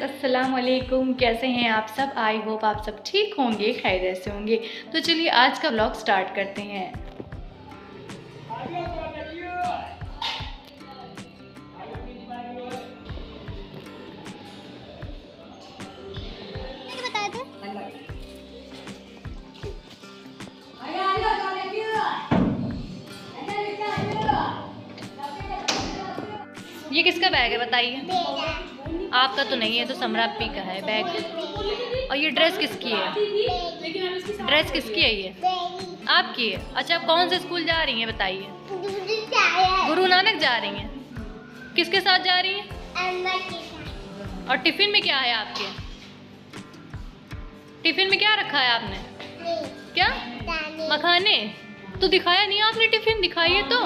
Friends, अस्सलाम वालेकुम। कैसे हैं आप सब? आई होप आप सब ठीक होंगे, खैरियत से होंगे। तो चलिए आज का व्लॉग स्टार्ट करते हैं। ये किसका बैग है बताइए? आपका तो नहीं है, तो समरापी का है बैग। और ये ड्रेस किसकी है? ड्रेस किसकी है ये? आपकी है। अच्छा, आप कौन से स्कूल जा रही हैं बताइए? गुरु नानक जा रही हैं। किसके साथ जा रही हैं? और टिफिन में क्या है आपके? टिफिन में क्या रखा है आपने? क्या मखाने? तो दिखाया नहीं आपने, टिफिन दिखाइए तो।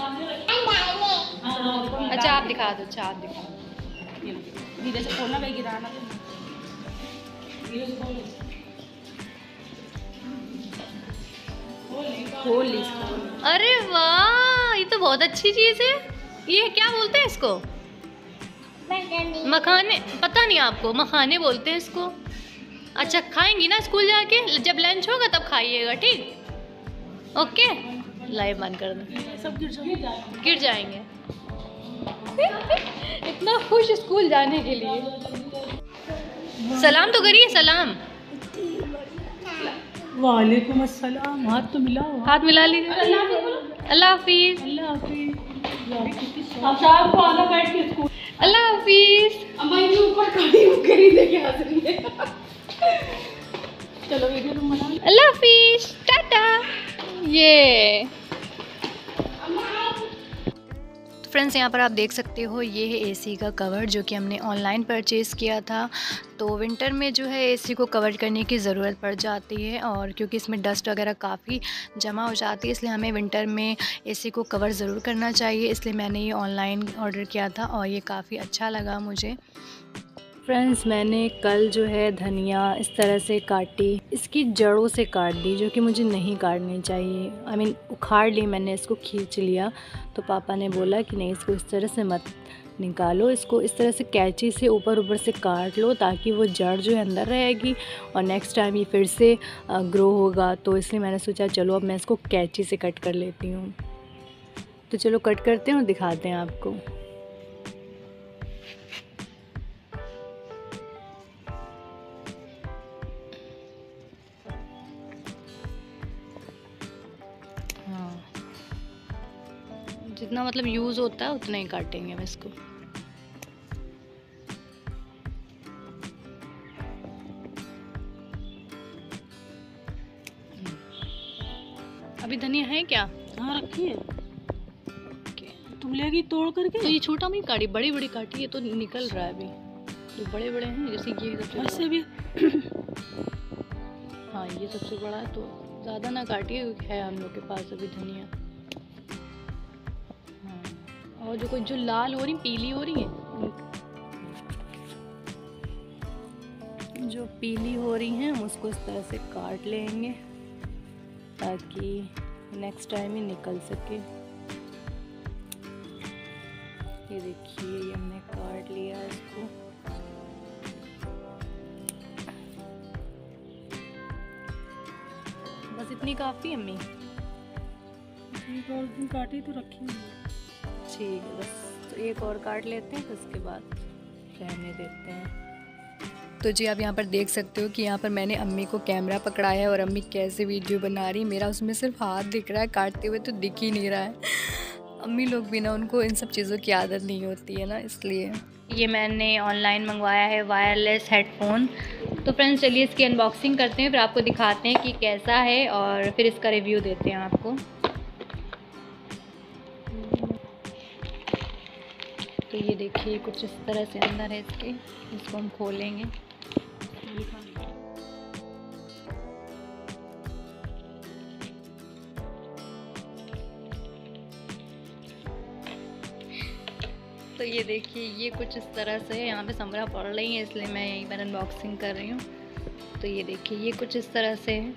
अच्छा आप दिखा दो। अच्छा आप दिखा दो। धीरे से खोलना, भाई गिराना। खोल ली। अरे वाह, ये तो बहुत अच्छी चीज़ है। ये क्या बोलते हैं इसको? मखाने? पता नहीं आपको? मखाने बोलते हैं इसको। अच्छा खाएंगी ना स्कूल जाके? जब लंच होगा तब खाइएगा, ठीक? ओके, लाइव बंद कर दो। सब गिर जाएंगे। इतना खुश स्कूल जाने के लिए। सलाम तो करिए, सलाम। वालेकुम अस्सलाम। हाथ तो मिलाओ। हाथ मिला लीजिए। अल्लाह हाफिज। अल्लाह हाफिज। शाम को आना बैठ के स्कूल। अल्लाह हाफिज। अम्मा इतनी ऊपर खड़ी होकर ही देखे हंस रही है। चलो वीडियो तुम बना। अल्लाह हाफिज, टाटा। ये फ्रेंड्स, यहाँ पर आप देख सकते हो, ये है एसी का कवर जो कि हमने ऑनलाइन परचेज़ किया था। तो विंटर में जो है एसी को कवर करने की ज़रूरत पड़ जाती है, और क्योंकि इसमें डस्ट वगैरह काफ़ी जमा हो जाती है, इसलिए हमें विंटर में एसी को कवर ज़रूर करना चाहिए। इसलिए मैंने ये ऑनलाइन ऑर्डर किया था और ये काफ़ी अच्छा लगा मुझे। फ्रेंड्स, मैंने कल जो है धनिया इस तरह से काटी, इसकी जड़ों से काट दी, जो कि मुझे नहीं काटनी चाहिए। उखाड़ ली मैंने, इसको खींच लिया। तो पापा ने बोला कि नहीं, इसको इस तरह से मत निकालो, इसको इस तरह से कैंची से ऊपर से काट लो, ताकि वो जड़ जो है अंदर रहेगी और नेक्स्ट टाइम ये फिर से ग्रो होगा। तो इसलिए मैंने सोचा चलो अब मैं इसको कैंची से कट कर लेती हूँ। तो चलो कट करते हैं और दिखाते हैं आपको। जितना मतलब यूज़ होता है उतना ही काटेंगे हम इसको। अभी धनिया है क्या? हाँ रखिए। तुम लेगी तोड़ करके? तो ये छोटा नहीं काटी, बड़ी बड़ी काटी, ये तो निकल रहा है अभी। जो बड़े बड़े हैं, जैसे ये सबसे ऐसे भी। हाँ ये सबसे बड़ा है, तो ज़्यादा ना काटिए, है हम लोग के पास अभी धनिया। और जो लाल हो रही, पीली हो रही है, जो पीली हो रही हैं, हम उसको इस तरह से काट लेंगे ताकि नेक्स्ट टाइम ही निकल सके। ये देखिए, ये हमने काट लिया इसको। बस इतनी काफ़ी है अम्मी? एक और दिन काटी तो रखी हुई है। ठीक है, बस तो एक और काट लेते हैं, तो उसके बाद रहने देते हैं। तो जी आप यहाँ पर देख सकते हो कि यहाँ पर मैंने अम्मी को कैमरा पकड़ाया है और अम्मी कैसे वीडियो बना रही। मेरा उसमें सिर्फ हाथ दिख रहा है, काटते हुए तो दिख ही नहीं रहा है। अम्मी लोग भी ना, उनको इन सब चीज़ों की आदत नहीं होती है ना, इसलिए। ये मैंने ऑनलाइन मंगवाया है वायरलेस हेडफोन। तो फ्रेंड्स चलिए इसकी अनबॉक्सिंग करते हैं, फिर आपको दिखाते हैं कि कैसा है और फिर इसका रिव्यू देते हैं आपको। तो ये देखिए कुछ इस तरह से अंदर है इसके। इसको हम खोलेंगे। तो ये देखिए, ये कुछ इस तरह से, यहाँ पे समरा पड़ रही है इसलिए मैं यहीं पर अनबॉक्सिंग कर रही हूँ। तो ये देखिए, ये कुछ इस तरह से है।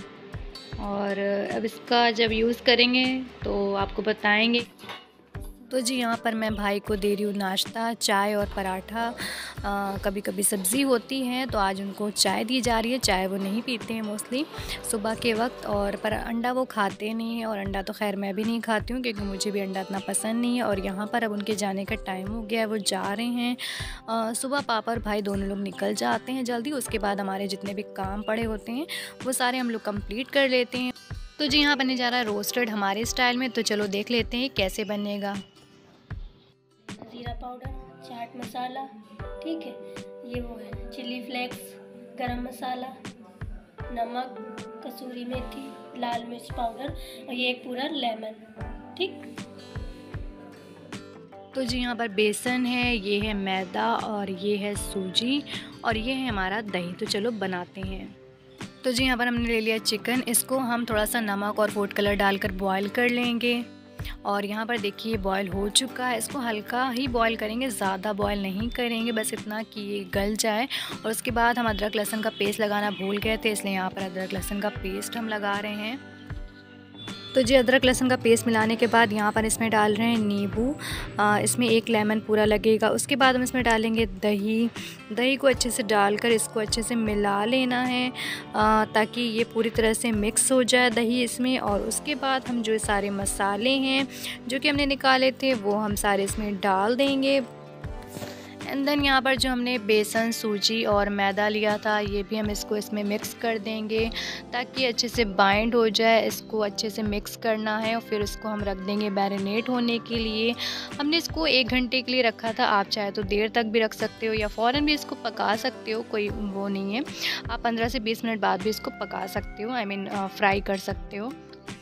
और अब इसका जब यूज़ करेंगे तो आपको बताएंगे। तो जी यहाँ पर मैं भाई को दे रही हूँ नाश्ता, चाय और पराठा। कभी कभी सब्ज़ी होती है तो आज उनको चाय दी जा रही है। चाय वो नहीं पीते हैं मोस्टली सुबह के वक्त, और पर अंडा वो खाते नहीं हैं, और अंडा तो खैर मैं भी नहीं खाती हूँ क्योंकि मुझे भी अंडा इतना पसंद नहीं है। और यहाँ पर अब उनके जाने का टाइम हो गया है, वो जा रहे हैं। सुबह पापा और भाई दोनों लोग निकल जाते हैं जल्दी। उसके बाद हमारे जितने भी काम पड़े होते हैं वो सारे हम लोग कंप्लीट कर लेते हैं। तो जी यहाँ बनने जा रहा है रोस्टेड हमारे स्टाइल में, तो चलो देख लेते हैं कैसे बनेगा। ज़ीरा पाउडर, चाट मसाला, ठीक है, ये वो है चिली फ्लेक्स, गरम मसाला, नमक, कसूरी मेथी, लाल मिर्च पाउडर और ये एक पूरा लेमन, ठीक। तो जी यहाँ पर बेसन है, ये है मैदा और ये है सूजी और ये है हमारा दही। तो चलो बनाते हैं। तो जी यहाँ पर हमने ले लिया चिकन, इसको हम थोड़ा सा नमक और फूड कलर डालकर बॉईल कर लेंगे। और यहाँ पर देखिए बॉईल हो चुका है। इसको हल्का ही बॉईल करेंगे, ज़्यादा बॉईल नहीं करेंगे, बस इतना कि ये गल जाए। और उसके बाद हम अदरक लहसुन का पेस्ट लगाना भूल गए थे, इसलिए यहाँ पर अदरक लहसुन का पेस्ट हम लगा रहे हैं। तो जी अदरक लहसुन का पेस्ट मिलाने के बाद यहाँ पर इसमें डाल रहे हैं नींबू। इसमें एक लेमन पूरा लगेगा। उसके बाद हम इसमें डालेंगे दही। दही को अच्छे से डालकर इसको अच्छे से मिला लेना है ताकि ये पूरी तरह से मिक्स हो जाए दही इसमें। और उसके बाद हम जो सारे मसाले हैं जो कि हमने निकाले थे वो हम सारे इसमें डाल देंगे। एंड देन यहाँ पर जो हमने बेसन, सूजी और मैदा लिया था ये भी हम इसमें मिक्स कर देंगे ताकि अच्छे से बाइंड हो जाए। इसको अच्छे से मिक्स करना है और फिर इसको हम रख देंगे मैरिनेट होने के लिए। हमने इसको 1 घंटे के लिए रखा था। आप चाहे तो देर तक भी रख सकते हो या फ़ौरन भी इसको पका सकते हो, कोई वो नहीं है। आप 15 से 20 मिनट बाद भी इसको पका सकते हो, फ्राई कर सकते हो।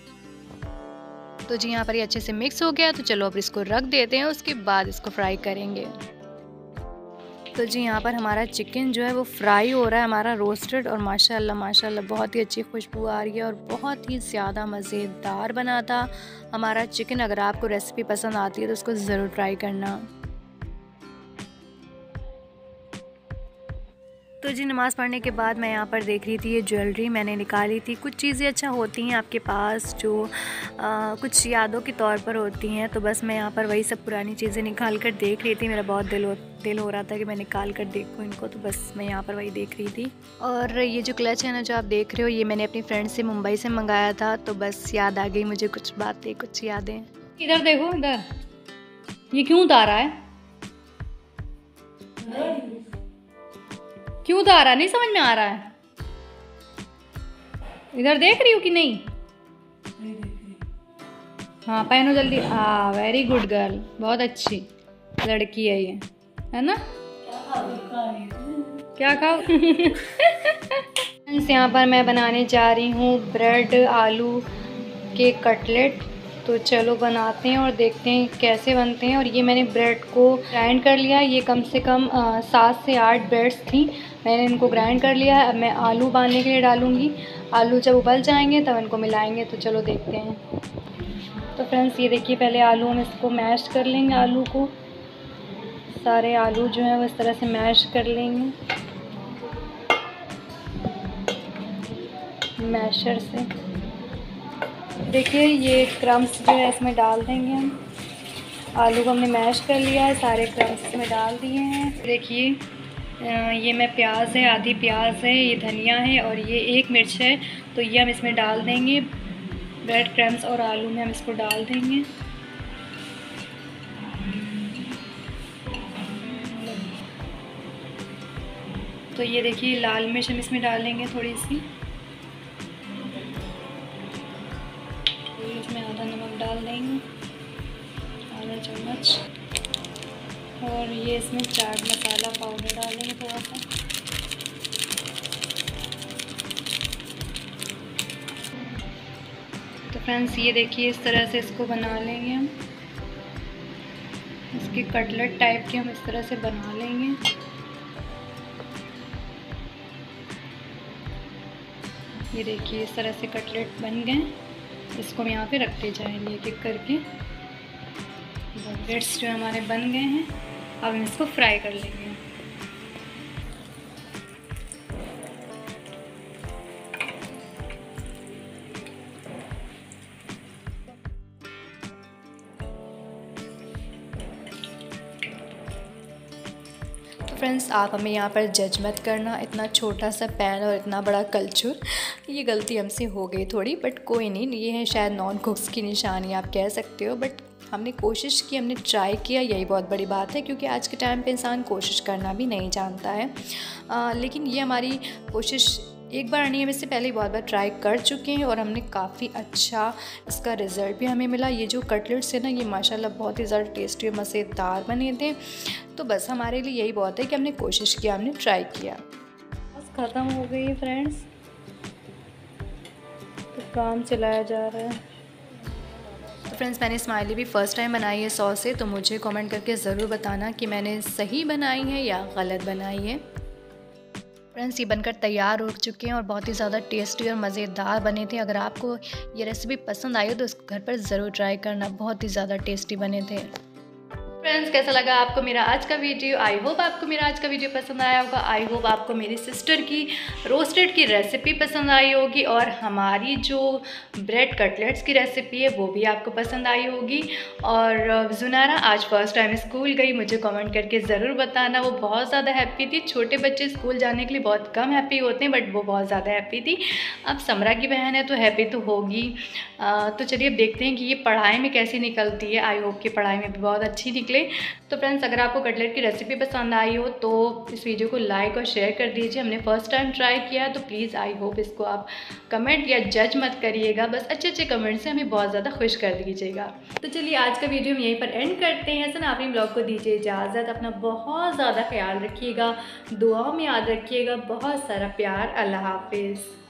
तो जी यहाँ पर ये अच्छे से मिक्स हो गया, तो चलो अब इसको रख देते हैं, उसके बाद इसको फ्राई करेंगे। तो जी यहाँ पर हमारा चिकन जो है वो फ्राई हो रहा है, हमारा रोस्टेड, और माशाल्लाह माशाल्लाह बहुत ही अच्छी खुशबू आ रही है और बहुत ही ज़्यादा मज़ेदार बना था हमारा चिकन। अगर आपको रेसिपी पसंद आती है तो उसको ज़रूर ट्राई करना। तो जी नमाज़ पढ़ने के बाद मैं यहाँ पर देख रही थी ये ज्वेलरी मैंने निकाली थी। कुछ चीज़ें अच्छा होती हैं आपके पास जो कुछ यादों के तौर पर होती हैं, तो बस मैं यहाँ पर वही सब पुरानी चीज़ें निकाल कर देख रही थी। मेरा बहुत दिल हो रहा था कि मैं निकाल कर देखूँ इनको, तो बस मैं यहाँ पर वही देख रही थी। और ये जो क्लच है ना जो आप देख रहे हो, ये मैंने अपनी फ्रेंड से मुंबई से मंगाया था, तो बस याद आ गई मुझे कुछ बातें, कुछ यादें। इधर देखो, इधर ये क्यों उतारा है, क्यों उतारा, नहीं समझ में आ रहा है। इधर देख रही हो कि नहीं? हाँ पहनो जल्दी। हाँ वेरी गुड गर्ल, बहुत अच्छी लड़की है ये, है ना? क्या खाओ? यहाँ पर मैं बनाने जा रही हूँ ब्रेड आलू के कटलेट। तो चलो बनाते हैं और देखते हैं कैसे बनते हैं। और ये मैंने ब्रेड को ग्राइंड कर लिया, ये कम से कम 7 से 8 ब्रेड्स थी, मैंने इनको ग्राइंड कर लिया है। अब मैं आलू उबालने के लिए डालूँगी। आलू जब उबल जाएंगे तब इनको मिलाएंगे। तो चलो देखते हैं। तो फ्रेंड्स ये देखिए, पहले आलू हम इसको मैश कर लेंगे। आलू को सारे आलू जो हैं वो इस तरह से मैश कर लेंगे मैशर से। देखिए ये क्रम्स जो है इसमें डाल देंगे हम। आलू को हमने मैश कर लिया है, सारे क्रम्स इसमें डाल दिए हैं। देखिए ये मैं प्याज है, आधी प्याज है, ये धनिया है और ये 1 मिर्च है, तो ये हम इसमें डाल देंगे। ब्रेड क्रम्स और आलू में हम इसको डाल देंगे। तो ये देखिए लाल मिर्च हम इसमें डालेंगे थोड़ी सी, इसमें आधा नमक डाल देंगे, आधा चम्मच। और ये इसमें चाट मसाला पाउडर डालेंगे थोड़ा सा। तो फ्रेंड्स ये देखिए इस तरह से इसको बना लेंगे हम, इसके कटलेट टाइप के हम इस तरह से बना लेंगे। ये देखिए इस तरह से कटलेट बन गए। इसको हम यहाँ पे रखते जाएंगे एक एक करके। ब्रेड्स जो हमारे बन गए हैं, अब हम इसको फ्राई कर लेंगे। फ्रेंड्स आप हमें यहाँ पर जज मत करना, इतना छोटा सा पैन और इतना बड़ा कलछुल, ये गलती हमसे हो गई थोड़ी, बट कोई नहीं, ये है शायद नॉन कुक्स की निशानी आप कह सकते हो। बट हमने कोशिश की, हमने ट्राई किया, यही बहुत बड़ी बात है, क्योंकि आज के टाइम पे इंसान कोशिश करना भी नहीं जानता है। लेकिन ये हमारी कोशिश एक बार नहीं, हम इससे पहले बहुत बार ट्राई कर चुके हैं और हमने काफ़ी अच्छा इसका रिज़ल्ट भी हमें मिला। ये जो कटलेट्स है ना, ये माशाल्लाह बहुत ही ज़्यादा टेस्टी और मज़ेदार बने थे। तो बस हमारे लिए यही बहुत है कि हमने कोशिश किया, हमने ट्राई किया। बस ख़त्म हो गई है फ्रेंड्स, तो काम चलाया जा रहा है। तो फ्रेंड्स मैंने स्माइली भी फ़र्स्ट टाइम बनाई है सॉस से, तो मुझे कमेंट करके ज़रूर बताना कि मैंने सही बनाई है या गलत बनाई है। फ्रेंड्स ये बनकर तैयार हो चुके हैं और बहुत ही ज़्यादा टेस्टी और मज़ेदार बने थे। अगर आपको ये रेसिपी पसंद आई हो तो इसको घर पर ज़रूर ट्राई करना, बहुत ही ज़्यादा टेस्टी बने थे। फ्रेंड्स कैसा लगा आपको मेरा आज का वीडियो? आई होप आपको मेरा आज का वीडियो पसंद आया होगा। आई होप आपको मेरी सिस्टर की रोस्टेड की रेसिपी पसंद आई होगी और हमारी जो ब्रेड कटलेट्स की रेसिपी है वो भी आपको पसंद आई होगी। और जुनारा आज फर्स्ट टाइम स्कूल गई, मुझे कमेंट करके ज़रूर बताना। वो बहुत ज़्यादा हैप्पी थी। छोटे बच्चे स्कूल जाने के लिए बहुत कम हैप्पी होते हैं, बट वो बहुत ज़्यादा हैप्पी थी। अब समरा की बहन है तो हैप्पी तो होगी। तो चलिए अब देखते हैं कि ये पढ़ाई में कैसी निकलती है। आई होप कि पढ़ाई में भी बहुत अच्छी निकले। तो फ्रेंड्स अगर आपको कटलेट की रेसिपी पसंद आई हो तो इस वीडियो को लाइक और शेयर कर दीजिए। हमने फर्स्ट टाइम ट्राई किया है तो प्लीज़ आई होप इसको आप कमेंट या जज मत करिएगा, बस अच्छे अच्छे कमेंट से हमें बहुत ज़्यादा खुश कर दीजिएगा। तो चलिए आज का वीडियो हम यहीं पर एंड करते हैं। हसन आपनी ब्लॉग को दीजिए इजाज़त। अपना बहुत ज़्यादा ख्याल रखिएगा, दुआओं में याद रखिएगा। बहुत सारा प्यार। अल्लाह हाफिज़।